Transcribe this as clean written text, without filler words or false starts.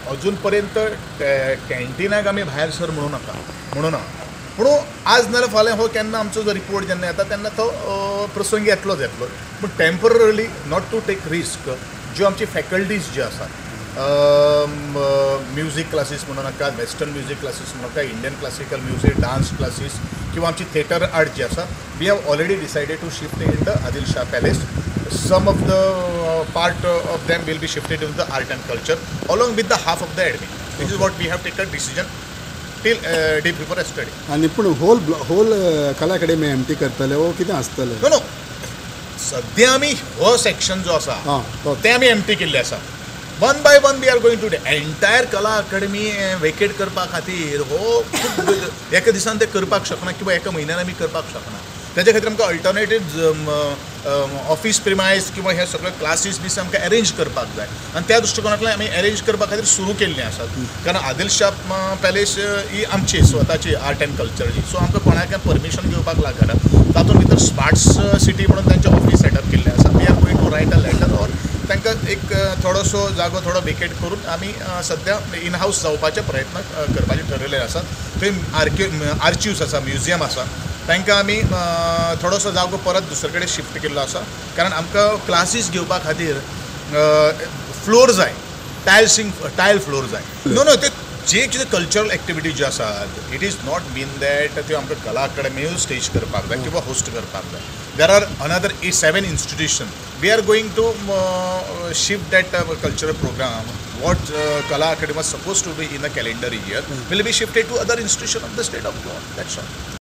अजून पर्यंत कॅन्टिनाक आमी भायर सर म्हणू ना पूण आज नाल्यार फाल्यां हो केन्ना आमचो जो रिपोर्ट जेन्ना येता तेन्ना तो प्रसंगी येतलोच पूण temporary not to take risk ज्यो आमची फॅकल्टीज ज्यो आसात म्युझिक क्लासीस म्हणू नाका वेस्टर्न म्युझिक क्लासीस म्हणू नाका Indian classical music dance classes किंवा आमची थिएटर आर्ट जी आसा we have already decided to shift in the Adil Shah palace. Some of the part of them will be shifted into the art and culture along with the half of the admin. This is what we have taken decision till day before yesterday. आणि पूण hole कला academy empty करतले वो कितें आसतलें? No सद्या आमी हो सेक्शन जो आसा ते आमी एम्प्टी केल्ले आसा. One by one we are going to entire Kala academy vacate करपा खातीर हो एका दिसान ते करपाक शकना किंवा एका म्हयन्यान आमी करपाक शकना. त्याच्या खातीर आमकां अल्टरनेटीव ऑफिस प्रिमायज किंवा हे सगळे क्लासीस बी आमकां अरेंज करपाक जाय आनी त्या दृश्टिकोनांतल्यान आमी अरेंज करपा खातीर सुरू केल्लीं आसात. कारण आदिल शाह पॅलेस ही आमची स्वताची आर्ट एंड कल्चरची सो आमकां कोणाकय परमिशन घेवपाक लागना. तातूंत भितर स्मार्ट सिटी म्हणून तांचे ऑफिस सेटअप केल्लें आसा. We are going to write a letter or तांकां एक थोडोसो जागो थोडो वेकेट करून आमी सद्या इन हाऊस जावपाचे प्रयत्न करपाचे ठरयले आसात. थंय आर्चिव्स आसा म्युझियम आसा तांकां आमी थोडोसो जागो परत दुसरे कडेन शिफ्ट केल्लो आसा. कारण आमकां क्लासीस घेवपा खातीर फ्लोर जाय टायल फ्लोर जाय. नो ते जे कितें कल्चरल एक्टिविटी ज्यो आसात it is not mean that त्यो आमकां कला अकादेमी स्टेज करपाक जाय किंवा होस्ट करपाक जाय. There are another 7 institutions. We are going to shift that cultural program. What Kala Academy was supposed to be in the calendar year will be shifted to other institutions of the state of Goa. That's all.